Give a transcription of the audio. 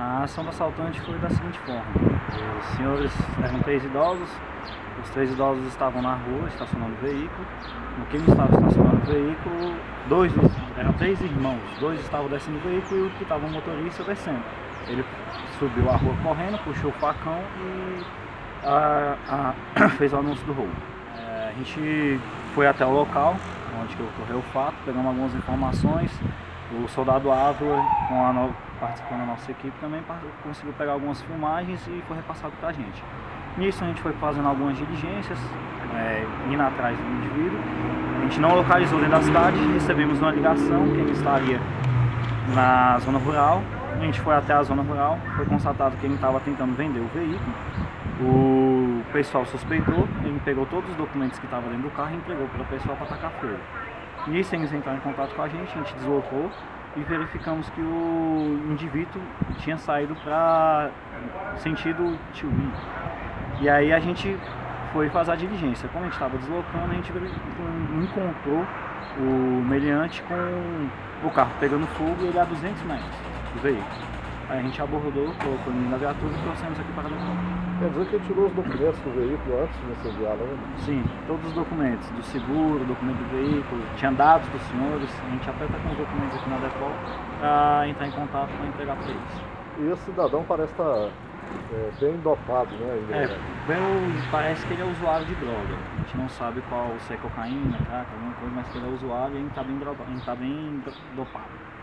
A ação do assaltante foi da seguinte forma: os senhores eram 3 idosos, os 3 idosos estavam na rua estacionando o veículo. No que eles estavam estacionando o veículo, eram 3 irmãos, 2 estavam descendo o veículo e o que estava o motorista descendo. Ele subiu a rua correndo, puxou o facão e fez o anúncio do roubo. A gente foi até o local onde ocorreu o fato, pegamos algumas informações. O soldado Ávila, participando da nossa equipe, também conseguiu pegar algumas filmagens e foi repassado para a gente. Nisso a gente foi fazendo algumas diligências, indo atrás do indivíduo. A gente não localizou dentro da cidade, recebemos uma ligação que ele estaria na zona rural. A gente foi até a zona rural, foi constatado que ele estava tentando vender o veículo. O pessoal suspeitou, ele pegou todos os documentos que estavam dentro do carro e entregou para o pessoal para tacar fogo. Nisso eles entraram em contato com a gente deslocou e verificamos que o indivíduo tinha saído para sentido Tiuí. E aí a gente foi fazer a diligência. Como a gente estava deslocando, a gente encontrou o meliante com o carro pegando fogo e ele a 200 metros do veículo. Aí a gente abordou, colocou ele na viatura e trouxemos aqui para a local. Quer dizer que ele tirou os documentos do veículo antes de incendiar, né? Sim, todos os documentos, do seguro, documento do veículo, tinha dados dos senhores, a gente até está com os documentos aqui na Depol para entrar em contato para entregar para eles. E esse cidadão parece estar bem dopado, né? Parece que ele é usuário de droga. A gente não sabe qual, se é cocaína, crack, alguma coisa, mas que ele é usuário e ele está bem dopado.